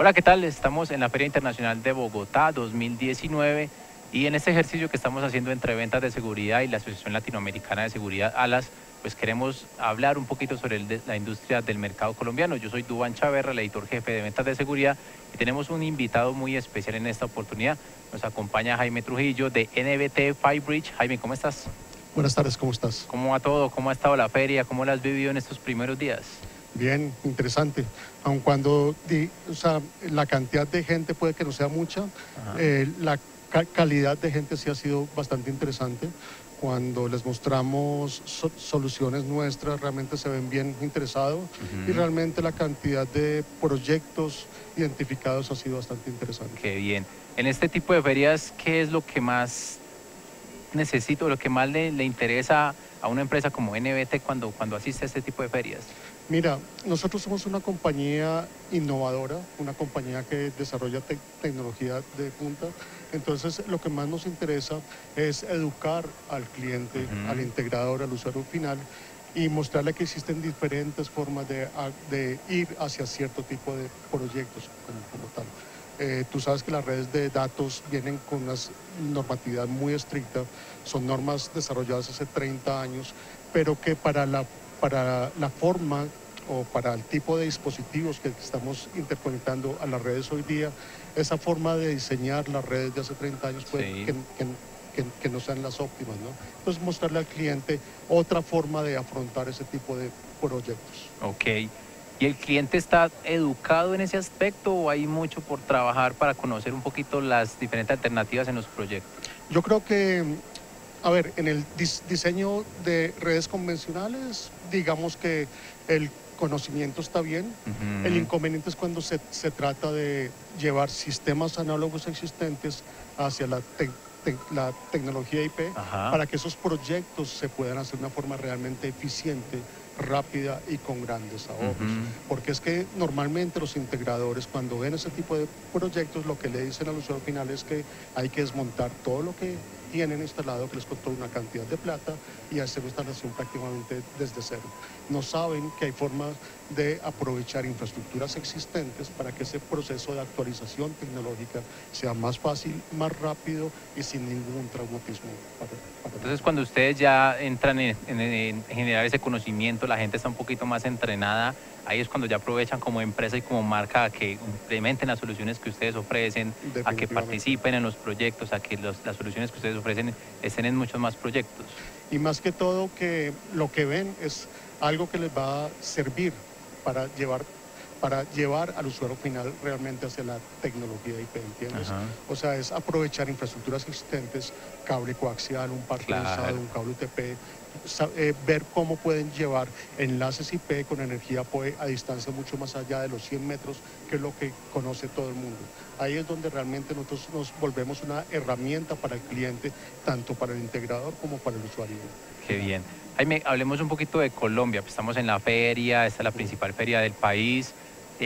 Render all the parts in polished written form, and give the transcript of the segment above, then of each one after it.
Hola, ¿qué tal? Estamos en la Feria Internacional de Bogotá 2019 y en este ejercicio que estamos haciendo entre Ventas de Seguridad y la Asociación Latinoamericana de Seguridad, ALAS, pues queremos hablar un poquito sobre la industria del mercado colombiano. Yo soy Duván Chaverra, el editor jefe de Ventas de Seguridad, y tenemos un invitado muy especial en esta oportunidad. Nos acompaña Jaime Trujillo de NBT Firebridge. Jaime, ¿cómo estás? Buenas tardes, ¿cómo estás? ¿Cómo va todo? ¿Cómo ha estado la feria? ¿Cómo la has vivido en estos primeros días? Bien, interesante. Aun cuando la cantidad de gente puede que no sea mucha, la calidad de gente sí ha sido bastante interesante. Cuando les mostramos soluciones nuestras, realmente se ven bien interesados y realmente la cantidad de proyectos identificados ha sido bastante interesante. Qué bien. En este tipo de ferias, ¿qué es lo que más necesito, lo que más le interesa a una empresa como NBT cuando asiste a este tipo de ferias? Mira, nosotros somos una compañía innovadora, una compañía que desarrolla tecnología de punta. Entonces, lo que más nos interesa es educar al cliente, al integrador, al usuario final y mostrarle que existen diferentes formas de ir hacia cierto tipo de proyectos como tal. Tú sabes que las redes de datos vienen con una normatividad muy estricta, son normas desarrolladas hace 30 años, pero que para la forma o para el tipo de dispositivos que estamos interconectando a las redes hoy día, esa forma de diseñar las redes de hace 30 años puede que no sean las óptimas, ¿no? Entonces mostrarle al cliente otra forma de afrontar ese tipo de proyectos. Ok. ¿Y el cliente está educado en ese aspecto o hay mucho por trabajar para conocer un poquito las diferentes alternativas en los proyectos? Yo creo que, a ver, en el diseño de redes convencionales, digamos que el conocimiento está bien. El inconveniente es cuando se trata de llevar sistemas análogos existentes hacia la tecnología IP para que esos proyectos se puedan hacer de una forma realmente eficiente, rápida y con grandes ahorros. Porque es que normalmente los integradores cuando ven ese tipo de proyectos lo que le dicen al usuario final es que hay que desmontar todo lo que tienen instalado, que les costó una cantidad de plata, y hacer una instalación prácticamente desde cero. No saben que hay formas de aprovechar infraestructuras existentes para que ese proceso de actualización tecnológica sea más fácil, más rápido y sin ningún traumatismo. Entonces, cuando ustedes ya entran en generar ese conocimiento, la gente está un poquito más entrenada, ahí es cuando ya aprovechan como empresa y como marca a que implementen las soluciones que ustedes ofrecen, a que participen en los proyectos, a que las soluciones que ustedes ofrecen estén en muchos más proyectos. Y más que todo que lo que ven es algo que les va a servir para llevar al usuario final realmente hacia la tecnología IP, ¿entiendes? O sea, es aprovechar infraestructuras existentes, cable coaxial, un par condensador, un cable UTP, ver cómo pueden llevar enlaces IP con energía PoE a distancia mucho más allá de los 100 metros, que es lo que conoce todo el mundo. Ahí es donde realmente nosotros nos volvemos una herramienta para el cliente, tanto para el integrador como para el usuario. Qué bien. Jaime, hablemos un poquito de Colombia. Pues estamos en la feria, esta es la principal feria del país.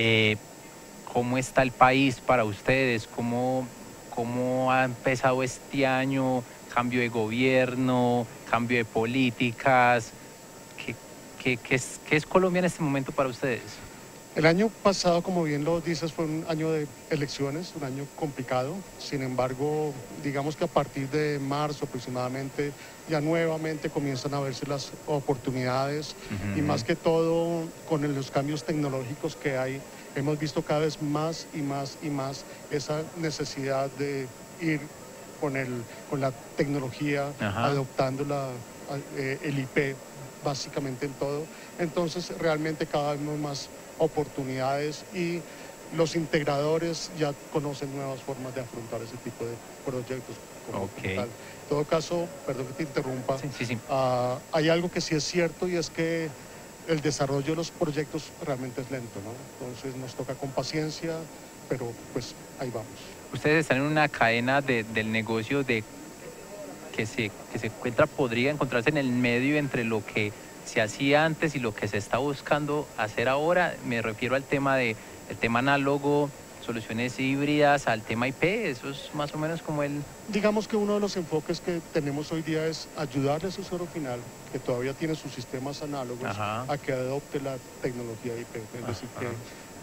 ¿Cómo está el país para ustedes? ¿Cómo ha empezado este año? ¿Cambio de gobierno? ¿Cambio de políticas? ¿Qué es Colombia en este momento para ustedes? El año pasado, como bien lo dices, fue un año de elecciones, un año complicado. Sin embargo, digamos que a partir de marzo aproximadamente ya nuevamente comienzan a verse las oportunidades y más que todo con los cambios tecnológicos que hay, hemos visto cada vez más y más y más esa necesidad de ir con la tecnología, adoptando el IP básicamente en todo. Entonces realmente cada vez más oportunidades y los integradores ya conocen nuevas formas de afrontar ese tipo de proyectos como tal. En todo caso, perdón que te interrumpa, hay algo que sí es cierto y es que el desarrollo de los proyectos realmente es lento, ¿no? Entonces nos toca con paciencia, pero pues ahí vamos. Ustedes están en una cadena del negocio que se encuentra, podría encontrarse en el medio entre lo que se hacía antes y lo que se está buscando hacer ahora. Me refiero al tema el tema análogo, soluciones híbridas, al tema IP. Eso es más o menos como el... Digamos que uno de los enfoques que tenemos hoy día es ayudarle a su usuario final, que todavía tiene sus sistemas análogos, a que adopte la tecnología IP. Es decir,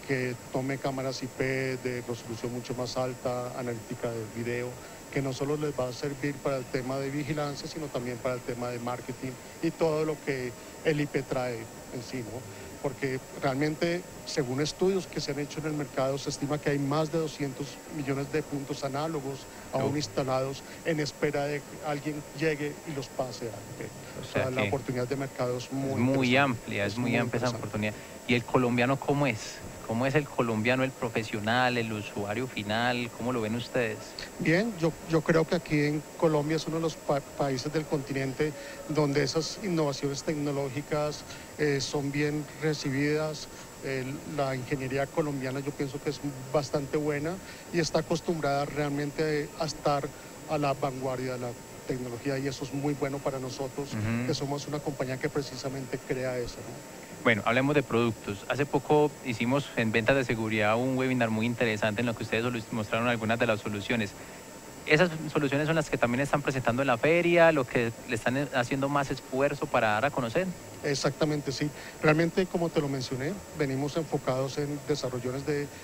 que tome cámaras IP de resolución mucho más alta, analítica de video, que no solo les va a servir para el tema de vigilancia, sino también para el tema de marketing y todo lo que el IP trae en sí, ¿no? Porque realmente, según estudios que se han hecho en el mercado, se estima que hay más de 200 millones de puntos análogos aún instalados en espera de que alguien llegue y los pase a IP. O sea, la oportunidad de mercado es muy amplia, es muy amplia esa oportunidad. ¿Y el colombiano cómo es? ¿Cómo es el colombiano, el profesional, el usuario final? ¿Cómo lo ven ustedes? Bien, yo creo que aquí en Colombia es uno de los países del continente donde esas innovaciones tecnológicas son bien recibidas. La ingeniería colombiana yo pienso que es bastante buena y está acostumbrada realmente a estar a la vanguardia de la tecnología, y eso es muy bueno para nosotros, que somos una compañía que precisamente crea eso, ¿no? Bueno, hablemos de productos. Hace poco hicimos en ventas de seguridad un webinar muy interesante en lo que ustedes mostraron algunas de las soluciones. Esas soluciones son las que también están presentando en la feria, lo que le están haciendo más esfuerzo para dar a conocer. Exactamente, sí. Realmente, como te lo mencioné, venimos enfocados en desarrollos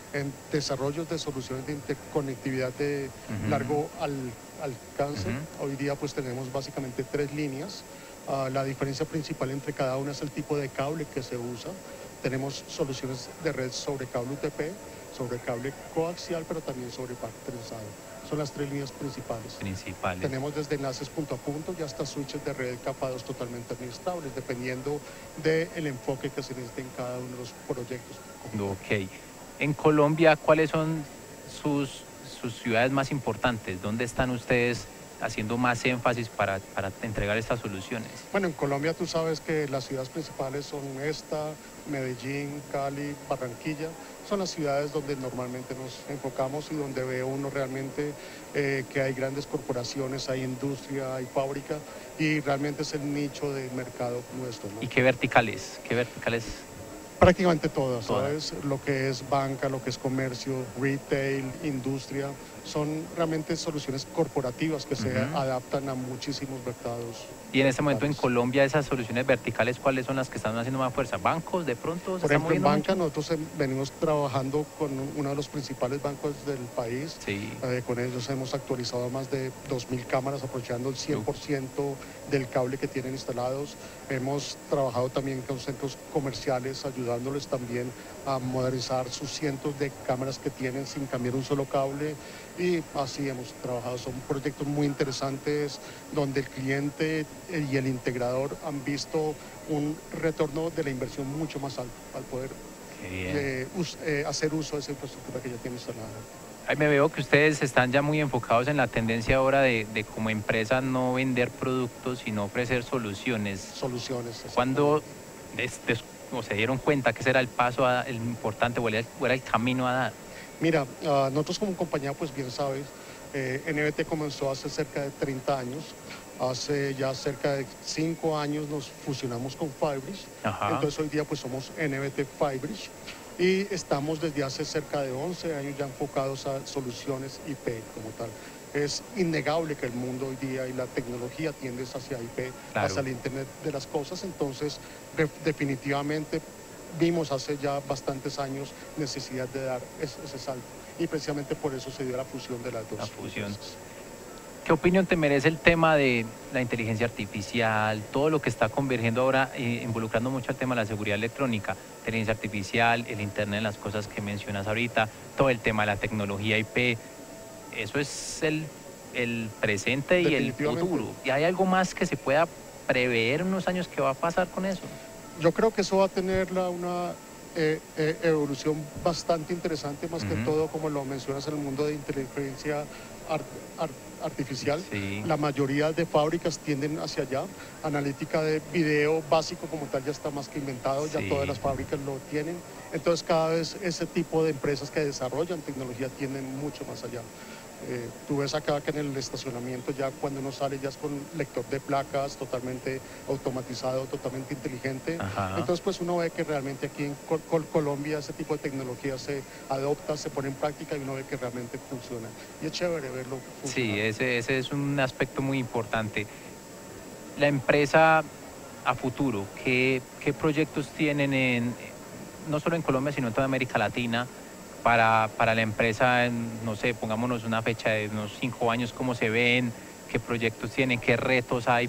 de soluciones de interconectividad de largo alcance. Hoy día pues tenemos básicamente 3 líneas. La diferencia principal entre cada una es el tipo de cable que se usa. Tenemos soluciones de red sobre cable UTP, sobre cable coaxial, pero también sobre pack trenzado. Son las 3 líneas principales. Tenemos desde enlaces punto a punto y hasta switches de red capa 2 totalmente administrables, dependiendo del enfoque que se necesite en cada uno de los proyectos. Ok. En Colombia, ¿cuáles son sus ciudades más importantes? ¿Dónde están ustedes haciendo más énfasis para entregar estas soluciones? Bueno, en Colombia tú sabes que las ciudades principales son Medellín, Cali, Barranquilla. Son las ciudades donde normalmente nos enfocamos y donde ve uno realmente que hay grandes corporaciones, hay industria, hay fábrica, y realmente es el nicho de mercado nuestro, ¿no? ¿Y qué verticales? ¿Qué verticales? Prácticamente todas, ¿sabes? Lo que es banca, lo que es comercio, retail, industria, son realmente soluciones corporativas que se adaptan a muchísimos mercados. Y en este momento en Colombia, esas soluciones verticales, ¿cuáles son las que están haciendo más fuerza? ¿Bancos de pronto? Por ejemplo, en banca nosotros venimos trabajando con uno de los principales bancos del país. Sí. Con ellos hemos actualizado más de 2.000 cámaras, aprovechando el 100% del cable que tienen instalados. Hemos trabajado también con centros comerciales, ayudándoles también a modernizar sus cientos de cámaras que tienen sin cambiar un solo cable. Y así hemos trabajado. Son proyectos muy interesantes donde el cliente y el integrador han visto un retorno de la inversión mucho más alto al poder hacer uso de esa infraestructura que ya tiene instalada. Ahí me veo que ustedes están ya muy enfocados en la tendencia ahora de como empresa no vender productos, sino ofrecer soluciones. Soluciones. ¿Cuándo se dieron cuenta que ese era el paso el importante o era el camino a dar? Mira, nosotros como compañía, pues bien sabes, NBT comenzó hace cerca de 30 años. Hace ya cerca de 5 años nos fusionamos con Firebridge. Entonces hoy día pues somos NBT Firebridge y estamos desde hace cerca de 11 años ya enfocados a soluciones IP como tal. Es innegable que el mundo hoy día y la tecnología tiende hacia IP, hacia el Internet de las cosas. Entonces definitivamente vimos hace ya bastantes años necesidad de dar ese salto, y precisamente por eso se dio la fusión de las dos. La fusión. ¿Qué opinión te merece el tema de la inteligencia artificial, todo lo que está convergiendo ahora, involucrando mucho el tema de la seguridad electrónica, inteligencia artificial, el Internet de las cosas que mencionas ahorita, todo el tema de la tecnología IP? Eso es el presente y el futuro. ¿Y hay algo más que se pueda prever en unos años que va a pasar con eso? Yo creo que eso va a tener una evolución bastante interesante, más que todo, como lo mencionas, en el mundo de inteligencia artificial. La mayoría de fábricas tienden hacia allá. Analítica de video básico como tal ya está más que inventado, ya todas las fábricas lo tienen. Entonces cada vez ese tipo de empresas que desarrollan tecnología tienden mucho más allá. Tú ves acá que en el estacionamiento ya cuando uno sale ya es con lector de placas totalmente automatizado, totalmente inteligente. Entonces pues uno ve que realmente aquí en Colombia ese tipo de tecnología se adopta, se pone en práctica y uno ve que realmente funciona. Y es chévere verlo funcionar. Sí, ese es un aspecto muy importante. La empresa a futuro, ¿qué proyectos tienen no solo en Colombia, sino en toda América Latina, para la empresa, no sé, pongámonos una fecha de unos 5 años, cómo se ven, qué proyectos tienen, qué retos hay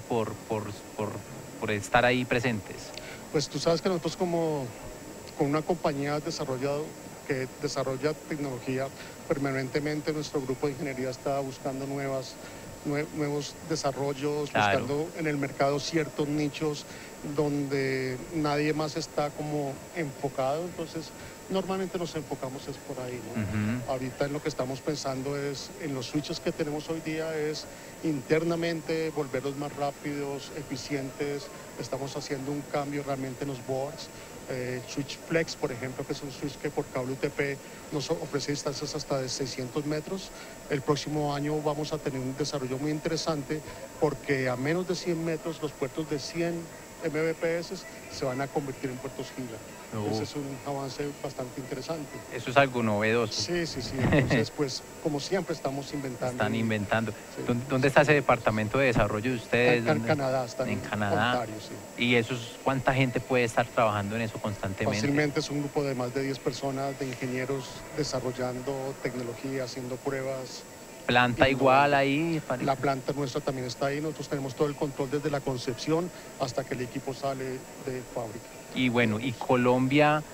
por estar ahí presentes? Pues tú sabes que nosotros como con una compañía que desarrolla tecnología permanentemente, nuestro grupo de ingeniería está buscando nuevos desarrollos, Claro. buscando en el mercado ciertos nichos donde nadie más está como enfocado. Entonces, normalmente nos enfocamos es por ahí, ¿no? Ujú. Ahorita en lo que estamos pensando es, en los switches que tenemos hoy día, es internamente volverlos más rápidos, eficientes. Estamos haciendo un cambio realmente en los boards. Switch Flex, por ejemplo, que es un switch que por cable UTP nos ofrece distancias hasta de 600 metros. El próximo año vamos a tener un desarrollo muy interesante porque a menos de 100 metros los puertos de 100 Mbps se van a convertir en puertos Gila. Ese es un avance bastante interesante. Eso es algo novedoso. Sí, sí, sí. Entonces, pues, como siempre, estamos inventando. Están inventando. Sí. ¿Dónde está ese departamento de desarrollo de ustedes? En Canadá, está En Canadá. Ontario, sí. ¿Y eso cuánta gente puede estar trabajando en eso constantemente? Fácilmente es un grupo de más de 10 personas, de ingenieros desarrollando tecnología, haciendo pruebas. ¿Planta igual ahí? La planta nuestra también está ahí. Nosotros tenemos todo el control desde la concepción hasta que el equipo sale de fábrica. Y bueno, ¿y Colombia?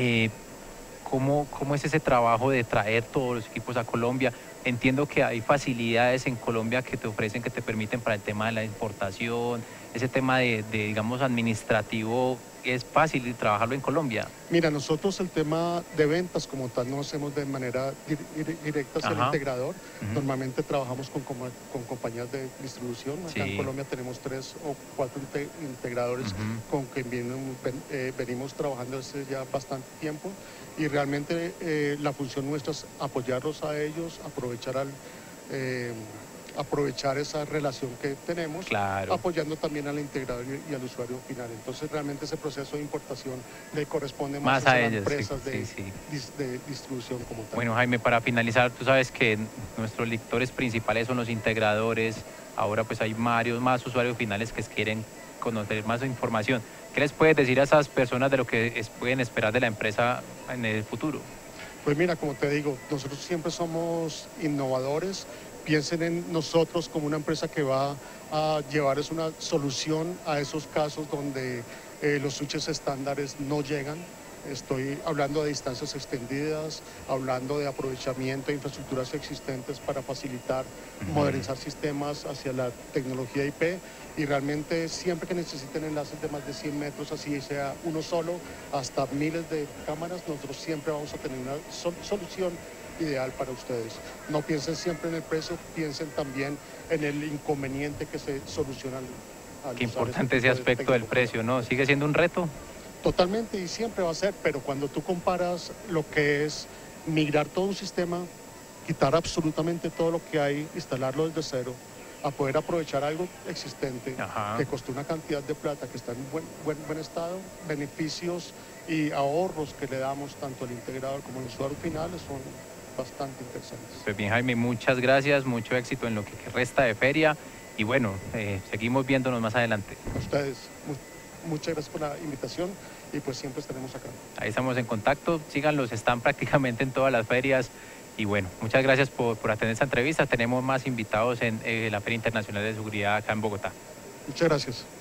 ¿Cómo es ese trabajo de traer todos los equipos a Colombia? Entiendo que hay facilidades en Colombia que te ofrecen, que te permiten para el tema de la importación, ese tema digamos, administrativo, ¿es fácil trabajarlo en Colombia? Mira, nosotros el tema de ventas como tal no lo hacemos de manera directa hacia el integrador. Normalmente trabajamos con compañías de distribución. Acá en Colombia tenemos 3 o 4 integradores con quien venimos trabajando hace ya bastante tiempo. Y realmente la función nuestra es apoyarlos a ellos, aprovechar esa relación que tenemos, claro, apoyando también al integrador y al usuario final. Entonces realmente ese proceso de importación le corresponde más a ellos, las empresas sí. de distribución como tal. Bueno, Jaime, para finalizar, tú sabes que nuestros lectores principales son los integradores. Ahora pues hay varios más usuarios finales que quieren conocer más información. ¿Qué les puedes decir a esas personas de lo que pueden esperar de la empresa en el futuro? Pues mira, como te digo, nosotros siempre somos innovadores. Piensen en nosotros como una empresa que va a llevarles una solución a esos casos donde los switches estándares no llegan. Estoy hablando de distancias extendidas, hablando de aprovechamiento de infraestructuras existentes para facilitar, modernizar sistemas hacia la tecnología IP, y realmente siempre que necesiten enlaces de más de 100 metros, así sea uno solo, hasta miles de cámaras, nosotros siempre vamos a tener una solución ideal para ustedes. No piensen siempre en el precio, piensen también en el inconveniente que se soluciona al Qué importante ese aspecto del precio, ¿no? ¿Sigue siendo un reto? Totalmente, y siempre va a ser, pero cuando tú comparas lo que es migrar todo un sistema, quitar absolutamente todo lo que hay, instalarlo desde cero, a poder aprovechar algo existente que costó una cantidad de plata, que está en buen estado, beneficios y ahorros que le damos tanto al integrador como al usuario final son bastante interesantes. Pues bien, Jaime, muchas gracias, mucho éxito en lo que resta de feria y bueno, seguimos viéndonos más adelante. A ustedes, muchas gracias por la invitación y pues siempre estaremos acá. Ahí estamos en contacto, síganlos, están prácticamente en todas las ferias y bueno, muchas gracias por atender esta entrevista. Tenemos más invitados en la Feria Internacional de Seguridad acá en Bogotá. Muchas gracias.